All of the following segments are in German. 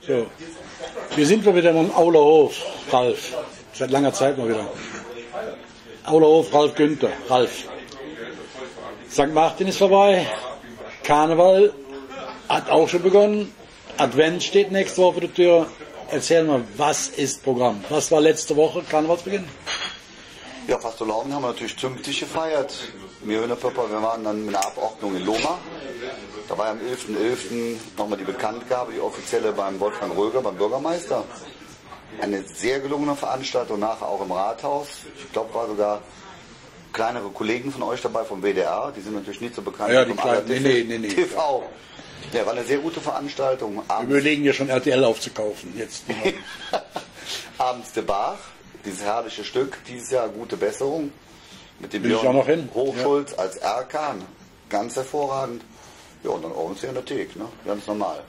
So, wir sind mal wieder am Aulerhof, Ralf. Seit langer Zeit mal wieder. Aulerhof, Ralf Günther, Ralf. St. Martin ist vorbei. Karneval hat auch schon begonnen. Advent steht nächste Woche vor der Tür. Erzähl mal, was ist Programm? Was war letzte Woche, Karnevalsbeginn? Ja, Fastelavn haben wir natürlich zünftig gefeiert. Wir Hühnerpöpper, wir waren dann mit einer Abordnung in Lohmar. Da war ja am 11.11. nochmal die Bekanntgabe, die offizielle beim Wolfgang Röger, beim Bürgermeister. Eine sehr gelungene Veranstaltung, nachher auch im Rathaus. Ich glaube, war sogar kleinere Kollegen von euch dabei vom WDR. Die sind natürlich nicht so bekannt ja, wie vom nee. TV. Ja, war eine sehr gute Veranstaltung. Wir überlegen ja schon RTL aufzukaufen. Jetzt. Abends de Bach, dieses herrliche Stück, dieses Jahr gute Besserung. Mit dem Björn Hochschulz als Erkan. Ganz hervorragend. Ja, und dann abends hier in der Theke, ne? Ganz normal.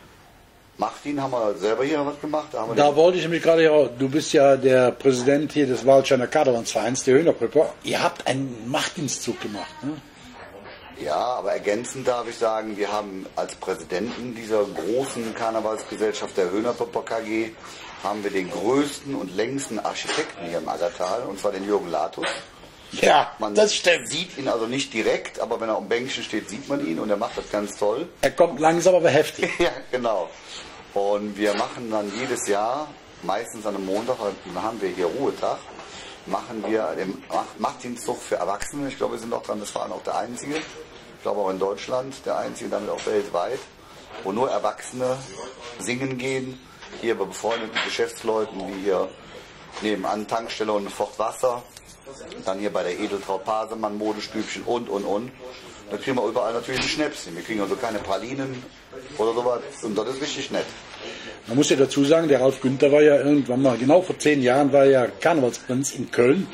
Martin, haben wir selber hier was gemacht? Da wollte ich nämlich gerade, du bist ja der Präsident hier des Waldsteiner Karnevalsvereins, der Hühnerpöpper. Ihr habt einen Machtdienstzug gemacht, ne? Ja, aber ergänzend darf ich sagen, wir haben als Präsidenten dieser großen Karnevalsgesellschaft der Hühnerpöpper KG, haben wir den größten und längsten Architekten hier im Aggertal, und zwar den Jürgen Latus. Ja, das stimmt. Man sieht ihn also nicht direkt, aber wenn er am Bänkchen steht, sieht man ihn, und er macht das ganz toll. Er kommt langsam, aber heftig. Ja, genau. Und wir machen dann jedes Jahr, meistens an einem Montag, dann haben wir hier Ruhetag, machen wir den Machtdienstzug für Erwachsene. Ich glaube, wir sind auch dran, das war auch der einzige. Ich glaube auch in Deutschland, der einzige, damit auch weltweit, wo nur Erwachsene singen gehen. Hier bei befreundeten Geschäftsleuten, wie hier nebenan Tankstelle und Fort Wasser. Dann hier bei der Edeltraut Pasemann, Modestübchen und. Da kriegen wir überall natürlich ein Schnäpschen. Wir kriegen also keine Pralinen oder sowas. Und das ist richtig nett. Man muss ja dazu sagen, der Ralf Günther war ja irgendwann mal, genau vor 10 Jahren, war ja Karnevalsprinz in Köln.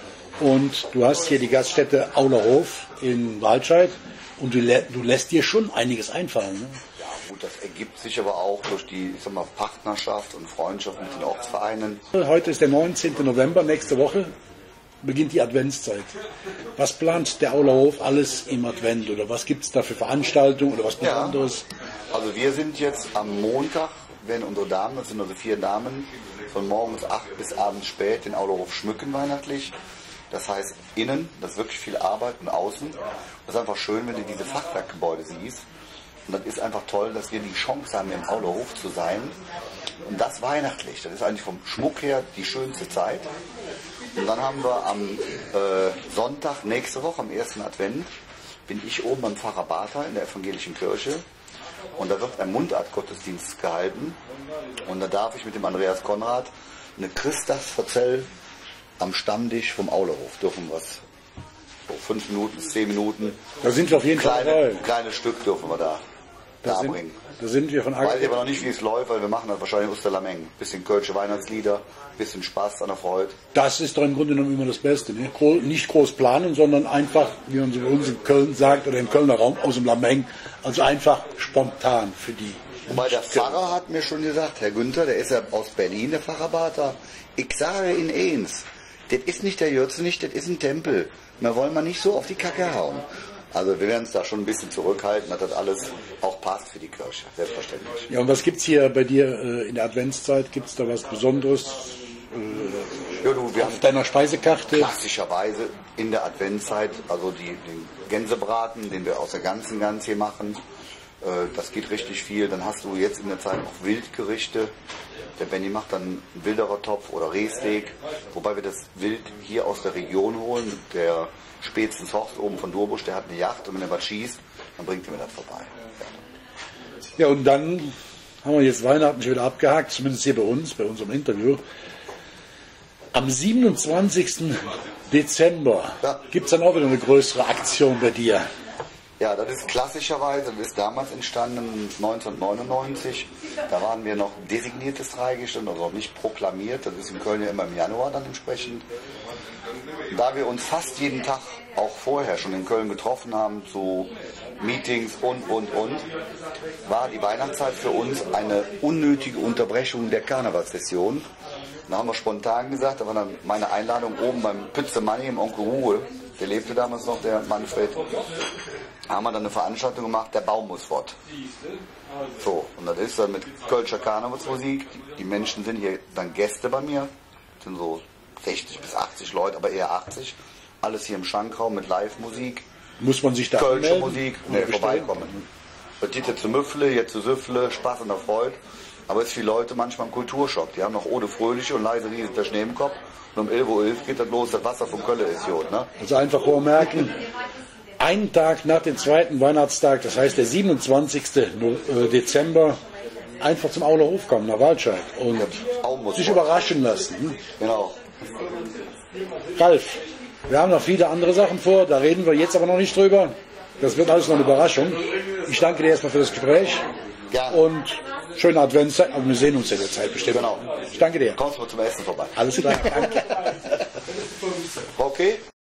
Und du hast hier die Gaststätte Aulerhof in Waldscheid. Und du lässt dir schon einiges einfallen. Ne? Ja gut, das ergibt sich aber auch durch die, ich sag mal, Partnerschaft und Freundschaft mit den Ortsvereinen. Heute ist der 19. November, nächste Woche beginnt die Adventszeit. Was plant der Aulerhof alles im Advent? Oder was gibt es da für Veranstaltungen oder was Besonderes? Ja, also wir sind jetzt am Montag, wenn unsere Damen, das sind also 4 Damen, von morgens 8 bis abends spät den Aulerhof schmücken weihnachtlich. Das heißt innen, das ist wirklich viel Arbeit, und außen. Das ist einfach schön, wenn du diese Fachwerkgebäude siehst. Und das ist einfach toll, dass wir die Chance haben, im Aulerhof zu sein. Und das weihnachtlich. Das ist eigentlich vom Schmuck her die schönste Zeit. Und dann haben wir am Sonntag, nächste Woche, am 1. Advent, bin ich oben beim Pfarrer Bartha in der evangelischen Kirche. Und da wird ein Mundartgottesdienst gehalten. Und da darf ich mit dem Andreas Konrad eine Christusverzell am Stammtisch vom Aulerhof. Dürfen wir was, so 5 Minuten bis 10 Minuten. Da sind wir auf jeden Fall dabei. Kleines Stück dürfen wir da bringen. Da sind wir von Weiß ich aber noch nicht, wie es läuft, weil wir machen das wahrscheinlich aus der Lameng. Bisschen kölsche Weihnachtslieder, bisschen Spaß an der Freude. Das ist doch im Grunde genommen immer das Beste. Ne? Nicht groß planen, sondern einfach, wie man bei uns in Köln sagt, oder im Kölner Raum, aus dem Lameng. Also einfach spontan für die. Wobei der Pfarrer hat mir schon gesagt, Herr Günther, der ist ja aus Berlin, der Pfarrer Bartha. Ich sage Ihnen eins, das ist nicht der Jürzenich, das ist ein Tempel. Wir wollen mal nicht so auf die Kacke hauen. Also wir werden uns da schon ein bisschen zurückhalten, dass das alles auch passt für die Kirche, selbstverständlich. Ja, und was gibt es hier bei dir in der Adventszeit? Gibt es da was Besonderes wir auf deiner Speisekarte? Klassischerweise in der Adventszeit, also den Gänsebraten, den wir aus der ganzen Gans hier machen. Das geht richtig viel. Dann hast du jetzt in der Zeit noch Wildgerichte. Der Benny macht dann einen wilderer Topf oder Rehsteak, wobei wir das Wild hier aus der Region holen. Der spätestens Horst oben von Durbusch, der hat eine Yacht, und wenn er was schießt, dann bringt er mir das vorbei. Ja, und dann haben wir jetzt Weihnachten schon wieder abgehakt, zumindest hier bei uns, bei unserem Interview. Am 27. Dezember gibt es dann auch wieder eine größere Aktion bei dir. Ja, das ist klassischerweise, das ist damals entstanden, 1999. Da waren wir noch designiertes Dreigestirn, also noch nicht proklamiert. Das ist in Köln ja immer im Januar dann entsprechend. Da wir uns fast jeden Tag auch vorher schon in Köln getroffen haben zu Meetings und, war die Weihnachtszeit für uns eine unnötige Unterbrechung der Karnevalssession. Da haben wir spontan gesagt, da war dann meine Einladung oben beim Pütze Money im Onkel Ruhe, der lebte damals noch, der Manfred, haben wir dann eine Veranstaltung gemacht, der Baum muss fort. So, und das ist dann mit Kölscher Karnevalsmusik, die Menschen sind hier dann Gäste bei mir, sind so 60 bis 80 Leute, aber eher 80, alles hier im Schankraum mit Live-Musik. Muss man sich da Kölsche anmelden? Musik, vorbeikommen. Das geht jetzt zu Müffle, jetzt zu Süffle, Spaß und Erfreut. Aber es ist für die Leute manchmal im Kulturschock. Die haben noch Ode Fröhliche und leise riesen der Schnee im Kopf. Und um 11:11 Uhr geht das los, das Wasser vom Kölle ist Jod. Ne? Also einfach vormerken, einen Tag nach dem zweiten Weihnachtstag, das heißt der 27. Dezember, einfach zum Auler Hof kommen, nach Waldscheid. Und sich überraschen lassen. Genau. Ralf, wir haben noch viele andere Sachen vor, da reden wir jetzt aber noch nicht drüber. Das wird alles noch eine Überraschung. Ich danke dir erstmal für das Gespräch. Gerne. Und schöne Adventszeit. Aber wir sehen uns in der Zeit bestimmt. Genau. Ich danke dir. Kommst du zum Essen vorbei. Alles klar, danke. Okay.